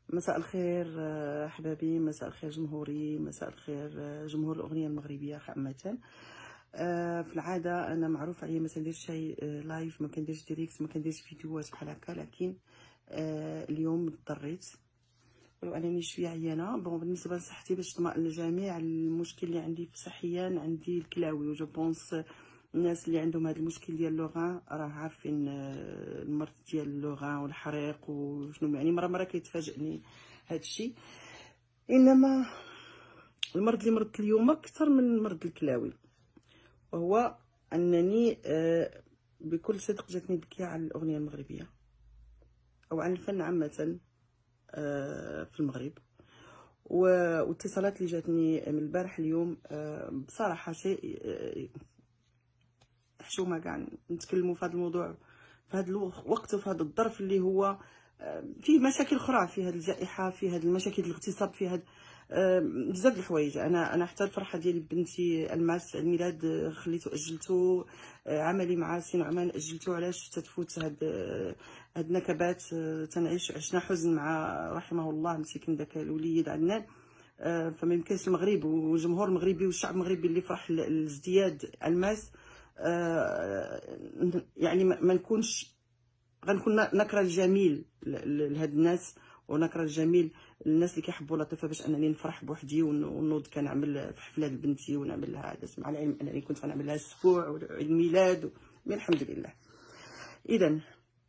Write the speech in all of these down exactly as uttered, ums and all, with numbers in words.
مساء الخير آه، احبابي، مساء الخير جمهوري، مساء الخير آه، جمهور الاغنيه المغربيه عامه. آه، في العاده انا معروف عليا ما كنديرش شي آه، لايف، ما كنديرش ديريكت، ما كنديرش فيديوهات بحال هكا، لكن آه، اليوم اضطريت ولو انني شويه عيانه. بون بالنسبه لصحتي، باش تطمئن الجميع، المشكل اللي عندي صحيا عندي الكلاوي، وجو بونس الناس اللي عندهم هذا المشكل ديال لوغان راه عارفين آه، المرض ديال لوغان والحريق وشنو، يعني مره مره كيتفاجئني هذا الشيء. انما المرض اللي مرضت اليوم اكثر من مرض الكلاوي، وهو انني آه، بكل صدق جاتني بكيه على الاغنيه المغربيه او عن الفن عامه آه، في المغرب. واتصالات اللي جاتني من البارح اليوم آه، بصراحه شيء آه، حشومه كاع نتكلموا في هذا الموضوع في هذا الوقت وفي هذا الظرف اللي هو آه، فيه مشاكل اخرى، في هذه الجائحه، في هذه المشاكل الاغتصاب، في هذا آه، بزاف د الحوايج. انا انا حتى الفرحه ديال بنتي الماس عيد الميلاد آه، خليته اجلته، آه، عملي مع سي نعمان اجلته، علاش تتفوت هاد آه، هاد النكبات. آه، تنعيش عشنا حزن مع رحمه الله مسكين داك الوليد عندنا. آه، فما يمكنش المغرب والجمهور المغربي والشعب المغربي اللي فرح لازدياد الماس آه، يعني ما نكونش غنكون نكره الجميل لهاد الناس، ونكره الجميل للناس اللي كيحبوا لطيفه، باش انني نفرح بوحدي ونوض كنعمل في حفله لبنتي ونعمل لها هذا، مع العلم انني كنت غنعمل لها السبوع وعيد الميلاد، من الحمد لله. اذا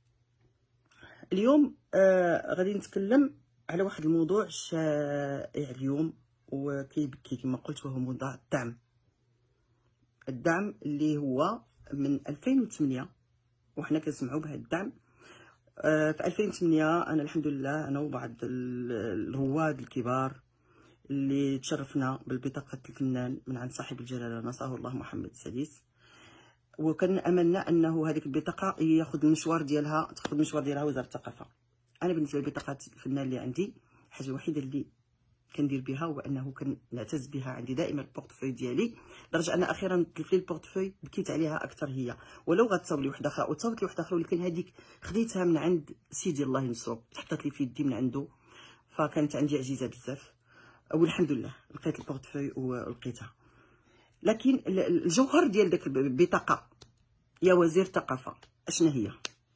اليوم آه غادي نتكلم على واحد الموضوع شائع اليوم وكيبكي كما قلت، وهو موضوع الدعم. الدعم اللي هو من ألفين وثمانية وحنا كنسمعوا بهذا الدعم. آه في ألفين وثمانية انا الحمد لله انا وبعض الرواد الكبار اللي تشرفنا بالبطاقه الفنان من عند صاحب الجلاله نصره الله محمد السادس، وكان املنا انه هذيك البطاقه ياخذ المشوار ديالها، تاخذ المشوار ديالها وزاره الثقافه. انا بالنسبه لبطاقه الفنان اللي عندي، الحاجه الوحيده اللي كندير بها هو انه كنعتز بها عندي دائما البورتفوي ديالي، لدرجه ان اخيرا تلف لي البورتفوي بكيت عليها اكثر هي، ولو غتصاوب لي وحده اخرى وتصاوبت لي وحده اخرى، ولكن هذيك خديتها من عند سيدي الله ينصرو، تحطت لي في يدي من عنده، فكانت عندي عزيزه بزاف والحمد لله لقيت البورتفوي ولقيتها. لكن الجوهر ديال داك البطاقه يا وزير الثقافه اشنا هي؟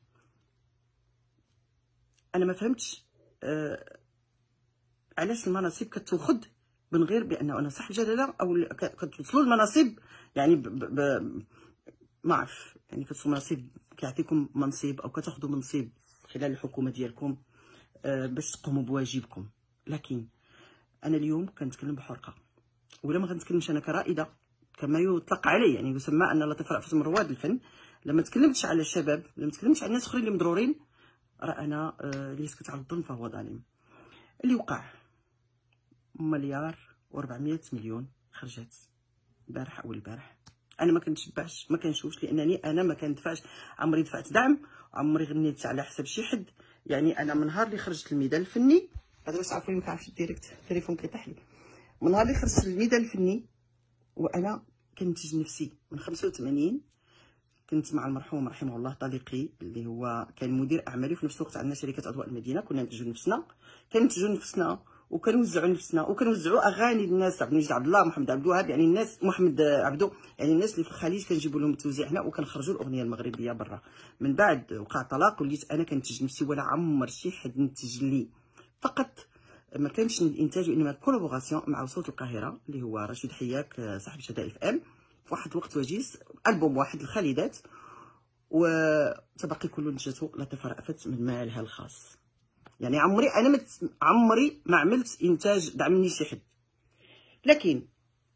انا ما فهمتش أه علاش المناصب كتوخذ من غير بانه انا صاحب جلاله، او كتوصلوا المناصب يعني ب ب ب ما عرف، يعني كتوصلوا مناصب كيعطيكم منصب او كتاخذوا منصب خلال الحكومه ديالكم أه باش تقوموا بواجبكم. لكن انا اليوم كنتكلم بحرقه، ولا ما غنتكلمش انا كرائده كما يطلق علي، يعني يسمى ان لطيفه رأفت من رواد الفن. لما تكلمتش على الشباب، لما تكلمتش على الناس اخرين اللي مضرورين، راه انا أه اللي سكت على الظلم فهو ظالم. اللي وقع مليار و400 مليون خرجت البارح او البارح. انا ما كنتشبعش، ما كنشوفش، لانني انا ما كندفعش، عمري دفعت دعم، عمري غنيت على حساب شي حد. يعني انا من نهار اللي خرجت الميدان الفني، هذا باش تعرفوني ما كنعرفش الديريكت، التليفون كيطيح لي. من نهار اللي خرجت الميدان الفني وانا كنتج نفسي. من خمسة وثمانين كنت مع المرحوم رحمه الله طليقي اللي هو كان مدير اعمالي، في نفس الوقت عندنا شركه اضواء المدينه، كنا ننتجوا نفسنا، كننتجوا نفسنا وكنوزعوا نفسنا، وكنوزعوا اغاني للناس، عبد المجيد عبد الله، محمد عبد الوهاب، يعني الناس، محمد عبدو، يعني الناس اللي في الخليج كنجيبوا لهم التوزيع هنا، وكنخرجوا الاغنيه المغربيه برا. من بعد وقع طلاق وليت انا كنتج نفسي، ولا عمر شي حد نتج لي، فقط ما كانش الانتاج وانما كولابوراسيون مع صوت القاهره اللي هو رشيد حياك صاحب شدائد اف ام، في واحد الوقت وجيز البوم واحد الخالدات، وتبقي كل نجته لطيفه رأفت من مالها الخاص. يعني عمري انا مت... عمري ما عملت انتاج دعمني شي حد. لكن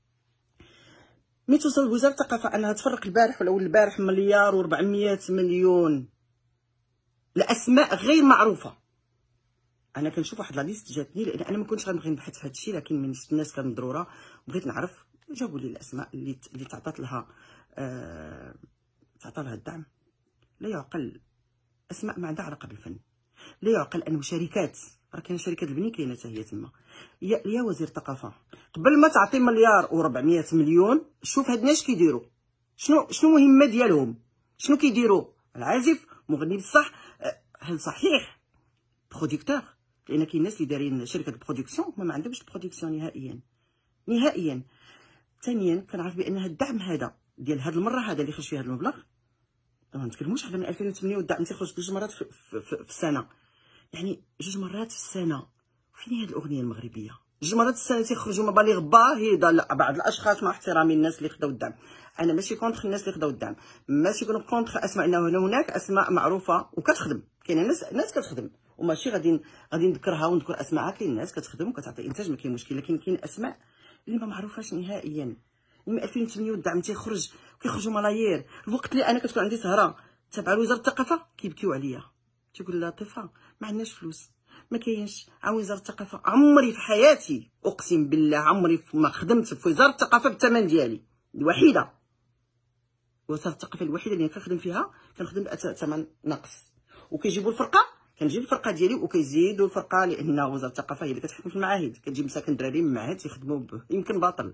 ملي توصل وزاره الثقافه انها تفرق البارح ولا البارح مليار و400 مليون لاسماء غير معروفه، انا كنشوف واحد لا ليست جاتني، لان انا ما كنتش غنبغي نبحث في هذا الشيء، لكن من شفت الناس كانت مضروره بغيت نعرف، جابوا لي الاسماء اللي اللي تعطات لها آه... تعطى لها الدعم. لا يعقل، اسماء ما عندها علاقه بالفن، لا يعقل انه شركات، راه كاينه شركات البنين كاينه حتى هي تما. يا, يا وزير الثقافه، قبل ما تعطي مليار و400 مليون شوف هاد الناس كيديروا، شنو شنو المهمه ديالهم، شنو كيديروا. العازف مغني بصح، هل صحيح بروديكتور، لان كاين الناس اللي دايرين شركه برودكسيون ما, ما عندهمش البرودكسيون نهائيا نهائيا. ثانيا كنعرف بان هذا الدعم هذا ديال هذه المره هذا اللي خرج فيه هذا المبلغ، ما نتكلموش على من ألفين وثمانية والدعم تيخرج جوج مرات في, في, في, في السنه، يعني جوج مرات في السنه. فين هي الاغنيه المغربيه؟ جوج مرات في السنه تيخرجوا مبالغ باهظه. لا بعض الاشخاص مع احترامي الناس اللي خداو الدعم، انا ماشي كونتر الناس اللي خداو الدعم، ماشي كونتر اسماء، انه هناك اسماء معروفه وكتخدم، كاين ناس ناس كتخدم وماشي غادي غادي نذكرها ونذكر اسماءها، كاين ناس كتخدم وكتعطي انتاج ما كاين مشكل، لكن كاين اسماء اللي ما معروفاش نهائيا. من ألفين وثمانية والدعم تيخرج كيخرجوا ملايير. الوقت اللي انا كتكون عندي سهره تابعه لوزاره الثقافه كيبكيو عليا، تيقول لها طيفه ما عندناش فلوس، ما كاينش. عن وزاره الثقافه عمري في حياتي اقسم بالله عمري ما خدمت في وزاره الثقافه بالثمن ديالي، الوحيده وزاره الثقافه الوحيده اللي كنخدم فيها كنخدم بثمن ناقص، وكيجيبوا الفرقه كنجيب الفرقه ديالي وكيزيدوا الفرقه، لان وزاره الثقافه هي اللي كتحكم في المعاهد، كتجيب مساكن دراري من المعاهد تيخدموا يمكن باطل.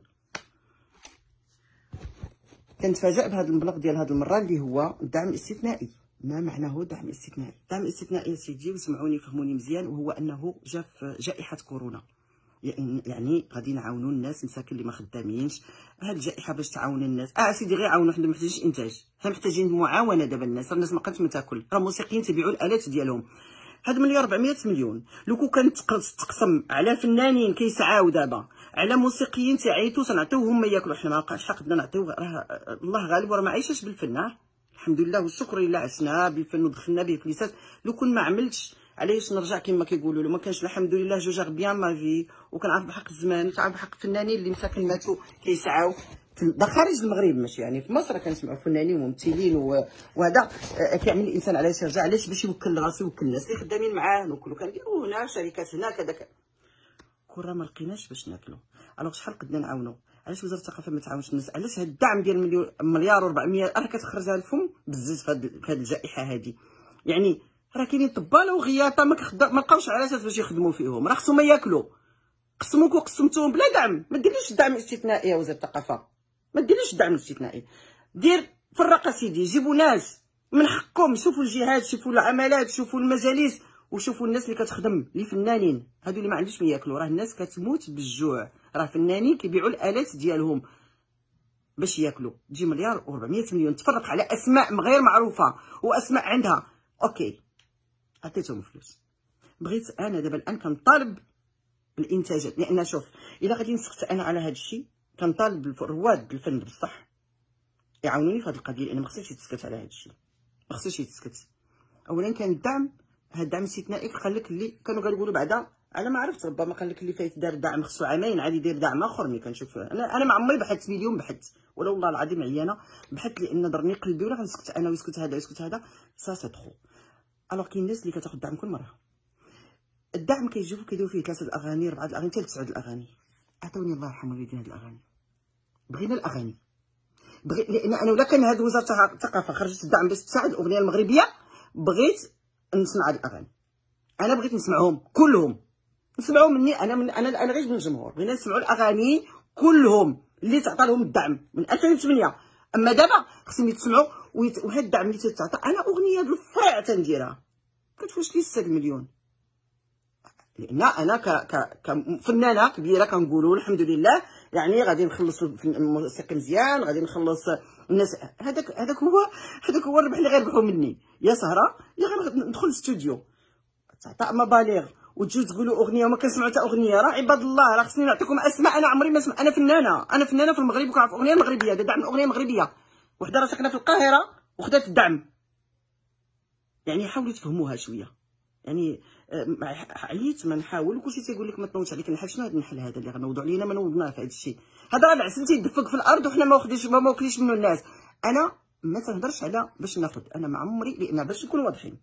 كنتفاجئ بهذا المبلغ ديال هذه المره اللي هو دعم استثنائي. ما معناه دعم استثنائي؟ دعم استثنائي يا سيدي وسمعوني فهموني مزيان، وهو انه جا في جائحه كورونا، يعني غادي نعاونوا الناس مساكن اللي ما خدامينش. هاد الجائحه باش تعاون الناس، اه سيدي غير عاونوا، حنا ما محتاجينش انتاج، حنا محتاجين معاونه. دابا الناس الناس ما بقاتش ما تاكل، راه الموسيقيين تيبيعوا الالات ديالهم. هاد مليار أربعمية مليون لو كون كانت تقسم على فنانين كيسعاو دابا، على موسيقيين تيعيطوا تنعطيوهم ما ياكلوا، حنا ما بقاش حقنا نعطيو، راه الله غالب وراه ما عايشاش بالفن. اه الحمد لله والشكر لله عشنا بالفن ودخلنا به فليسات. لو كون ما عملتش علاش نرجع كما كيقولوا له ما كانش الحمد لله جو جار بيان ما في، وكنعرف بحق الزمان وكنعرف بحق الفنانين اللي مساكن ماتوا كيسعاو في خارج المغرب، ماشي يعني في مصر كنسمعوا فنانين وممثلين وهذا. كيعمل الانسان علاش يرجع، علاش باش يوكل راسو يوكل الناس اللي خدامين معاه، نوكلو كنديروا هنا شركات هنا كذا كذا، كره ما لقيناش باش ناكلو. الوغ شحال قدنا نعاونوا؟ علاش وزاره الثقافه ما تعاونش الناس؟ علاش هاد الدعم ديال مليار وأربعمية راه كتخرجها الفم بزز في هاد الجائحه هادي؟ يعني راه كاينين طباله وغياطه ما ما لقاوش على اساس باش يخدموا فيهم، راه خصهم ياكلوا. قسموك وقسمتوهم بلا دعم، ما ديريش الدعم الاستثنائي يا وزاره الثقافه، ما ديريش الدعم الاستثنائي. دير فرق سيدي، جيبوا ناس من حقكم، شوفوا الجهات، شوفوا العملات، شوفوا المجالس، وشوفوا الناس اللي كتخدم اللي فنانين هادو اللي ما عندوش ما ياكلوا. راه الناس كتموت بالجوع، راه فنانين كيبيعوا الالات ديالهم باش ياكلوا. تجي مليار وأربعمية مليون تفرق على اسماء غير معروفه واسماء عندها اوكي عطيتهم فلوس. بغيت انا دابا الان كنطالب بالانتاجات، لان شوف الا غادي نسكت انا على هذا الشيء كنطالب رواد الفن بصح يعاونوني في هذه القضيه، لان ما خصنيش يتسكت على هذا الشيء، ما خصنيش يتسكت. اولا كان الدعم، هذا الدعم الاستثنائي قال لك اللي كانوا كيقولوا بعدا، انا ما عرفت ربما قال لك اللي فايت دار دعم خصو عامين عاد يدير دعم اخر. ملي كنشوف انا انا ما عمري بحثت مليون بحثت، ولا والله العظيم عيانه بحثت، لان ضرني قلبي ولا غنسكت انا ويسكت هذا ويسكت هذا سا سي ترو. الوغ كاين الناس اللي كتاخذ دعم كل مره. الدعم كيجيو كيديروا فيه ثلاثه الاغاني اربعه الاغاني حتى لتسعه الاغاني. عطوني الله يرحم والدينا هاد الاغاني، بغينا الاغاني بغي، لان انا ولا كان هاد وزاره الثقافه خرجت الدعم باش تساعد الاغنيه المغربيه بغيت نسمع هاد الاغاني، انا بغيت نسمعهم كلهم، نسمعوا مني انا من انا انا غير من الجمهور، بغينا نسمعوا الاغاني كلهم اللي تعطى لهم الدعم من ألفين وثمانية. اما دابا خصهم يتسمعوا، وهذا الدعم اللي تتعطى انا اغنيه بالفرع تنديرها كتفوش لي ستة المليون، لان انا ك ك كفنانه كبيره كنقولوا الحمد لله، يعني غادي نخلص الموسيقى مزيان، غادي نخلص الناس. هذاك هذاك هو هذاك هو الربح اللي غيربحوا مني يا سهره، يا غير ندخل الاستوديو تعطى مبالغ وتجوز تقولوا اغنيه وما كنسمعوا حتى اغنيه. راه عباد الله راه خصني نعطيكم اسماء، انا عمري ما سمع، انا فنانه انا فنانه في المغرب وكنعرف اغنيه مغربيه، هذا دعم اغنيه مغربيه، وحده راه ساكنه في القاهره وخدات الدعم. يعني حاولوا تفهموها شويه، يعني عييت ما نحاول وكلشي تيقول لك ما تنوضش عليك النحل. شنو هذا النحل هذا اللي غنوضوا علينا؟ ما نوضناه في هذا الشيء هذا، راه العسل تيدفق في الارض وحنا ما واخدينش ما واكليش منه الناس. انا ما تنهضرش على باش ناخذ، انا ما عمري، لان باش نكونوا واضحين.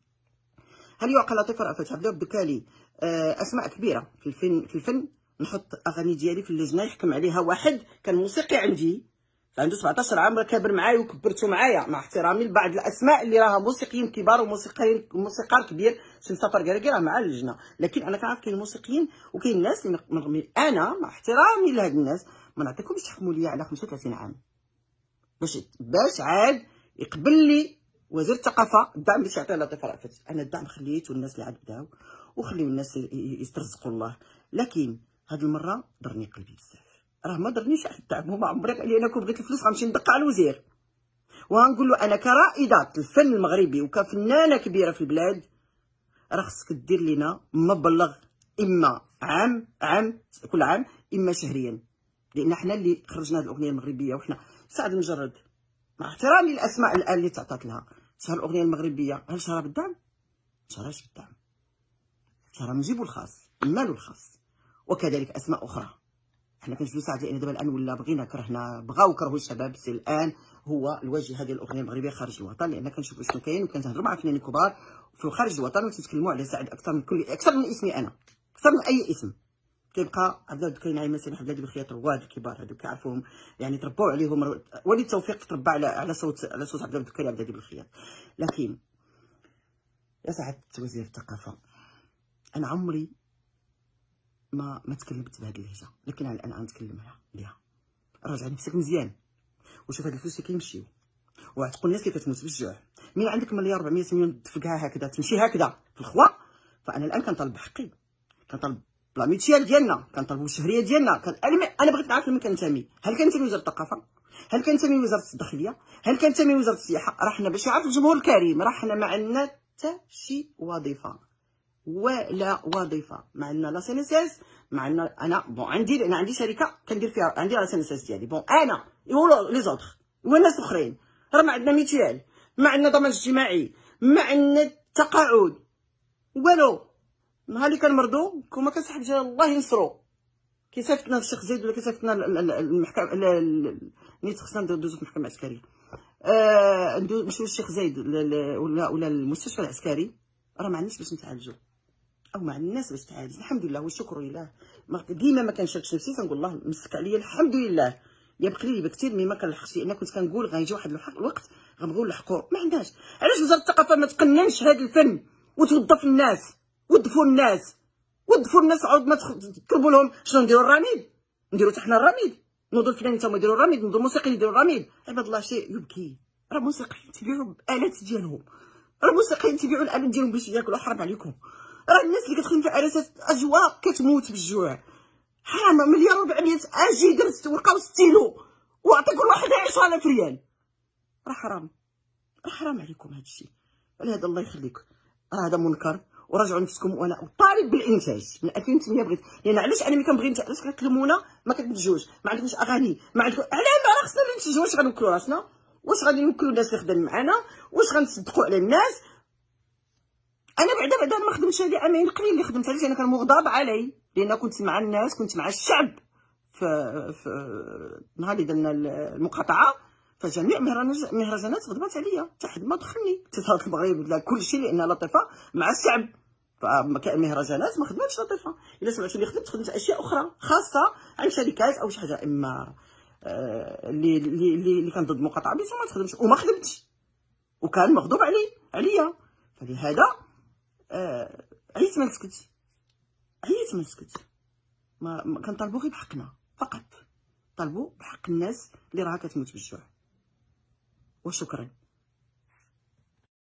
هل يعقل لطيفه رأفت عبده بكالي اسماء كبيره في الفن في الفن نحط اغاني ديالي في اللجنه يحكم عليها واحد كان موسيقي عندي عنده سبعطاش عام كابر معايا وكبرتو معايا، مع احترامي لبعض الاسماء اللي راها موسيقيين كبار وموسيقيين موسيقار كبير سي مسافر كراكي راه مع اللجنه، لكن انا كنعرف كاين موسيقيين وكاين الناس اللي انا مع احترامي لهاد الناس ما نعطيكمش تحكموا ليا على خمسة وثلاثين عام باش باش عاد يقبل لي وزير الثقافه الدعم باش يعطيه لطيفه رأفت. انا الدعم خليته الناس اللي عاد بداو وخليو الناس يسترزقوا الله. لكن هاد المره ضرني قلبي بزاف، راه ما ضرنيش على التعب، ما عمرك لان كون بغيت الفلوس غنمشي ندق على الوزير وغنقول له انا كرائده الفن المغربي وكفنانه كبيره في البلاد راه خصك دير لينا مبلغ اما عام عام كل عام اما شهريا، لان حنا اللي خرجنا هذه الاغنيه المغربيه. وحنا سعد المجرد مع احترامي الاسماء الان اللي تعطات لها، شهر الاغنيه المغربيه هل شهرها بالدعم؟ شهرهاش بالدعم، شهرها من جيبو الخاص من مالو الخاص. وكذلك اسماء اخرى حنا كنجبدو ساعات، لان دابا الان ولا بغينا كرهنا بغاو كرهوا الشباب، سي الان هو الوجه هذه الاغنيه المغربيه خارج الوطن، لان كنشوفوا شنو كاين وكنهضروا مع فنانين كبار في خارج الوطن وتتكلموا على سعد اكثر من كل اكثر من اسمي انا، اكثر من اي اسم. كيبقى عبد الله الدكري نعيمه سامح بلادي بالخياط رواد الكبار هذوك كيعرفوهم، يعني تربوا عليهم. وليد توفيق تربى على على صوت على صوت عبد الله الدكري عبد الله بالخياط. لكن يا سعاده وزير الثقافه انا عمري ما ما تكلمت بهذه اللهجه، لكن انا الان غنتكلم عليها. راجع نفسك مزيان وشوف هاد الفلوس اللي كيمشيو وعتقوا الناس اللي كتموت بالجوع. من عندك مليار أربعمية مليون تفقها هكذا تمشي هكذا في الخوا، فانا الان كنطالب بحقي، كنطالب بلا ميتيال ديالنا، كنطالبوا بالشهريه ديالنا. كان انا بغيت نعرف لمن كنتمي، هل كنتمي لوزاره الثقافه؟ هل كنتمي لوزاره الداخليه؟ هل كنتمي لوزاره السياحه؟ راه حنا باش يعرف الجمهور الكريم راه حنا ما عندنا حتى شي وظيفه ولا وظيفه، ما عندنا لا سي ان اس اس، ما عندنا انا بون عندي لان عندي شركه كندير فيها عندي لا سي ان اس اس ديالي بون انا يقولوا لي زوطخ والناس الاخرين راه ما عندنا ميتيال، ما عندنا ضمان اجتماعي، ما عندنا تقاعد والو. نهار اللي كنمرضوا كون ما كنسحب جا الله ينصرو كيصيفطنا الشيخ زايد ولا كيصيفطنا المحكمه نيت خصنا ندوزو في المحكمه العسكريه آه نمشيو للشيخ زايد ولا ولا المستشفى العسكري، راه ما عندناش باش نتعالجوا او ما عندناش باش تعالج. الحمد لله والشكر لله، ديما ما كنشاركش نفسي تنقول الله مسك عليا الحمد لله. يا بكري بكثير مي ما كنلحقش، لان كنت كنقول غيجي واحد الوقت غنبغيو نلحقوا، ما عندناش. علاش وزاره الثقافه ما تقننش هذا الفن وتوظف الناس، وظفوا الناس وظفوا الناس عاود تطلبوا لهم شنو نديروا الرميد، نديروا حتى حنا الرميد، نوضوا الفنانين تا هما يديروا الرميد، نوضوا الموسيقيين يديروا الرميد. عباد الله شيء يبكي، راه الموسيقيين تبيعوا الالات ديالهم، راه الموسيقيين تبيعوا الالات ديالهم باش ياكلوا. حرام عليكم، راه الناس اللي كتخدم في عراسات اجواء كتموت بالجوع. حرام مليار وأربعمية اجي درت ورقه وستيلو واعطي كل واحد عشرة آلاف ريال، راه حرام، راه حرام عليكم هذا الشيء. ولهذا الله يخليك راه هذا منكر، وراجعوا نفسكم. وانا طالب بالانتاج من ألفين وثمانية بغيت، لان علاش انا ملي كنبغي نتاج علاش كتكلمونا ما كتنتجوش، ما عندكمش اغاني، ما عندكم علاه ما خصنا ننتجوا. واش غنوكلوا راسنا؟ واش غادي نوكلوا الناس اللي خدام معنا؟ واش غنصدقوا على الناس؟ انا بعدا بعدا ما خدمتش هذه عامين قليل اللي خدمت، علاش انا كان مغضب علي، لان كنت مع الناس، كنت مع الشعب في في نهار اللي درنا المقاطعه، فجميع مهرجانات خدمات عليا حتى حد ما دخلني. اتصالات المغرب لا كل شيء لان لطيفه مع الشعب، فمهرجانات ما خدمتش لطيفه. الا سمعتوا اللي خدمت خدمت اشياء اخرى خاصه عن شركات او شي حاجه، اما آه اللي اللي اللي كان ضد المقاطعه بيتو ما تخدمش وما خدمتش، وكان مغضوب علي عليا. فلهذا آه عييت ما نسكت، عييت ما نسكت. ما كنطالبوا غير بحقنا فقط، طالبوا بحق الناس اللي راها كتموت بالجوع. وشكرا.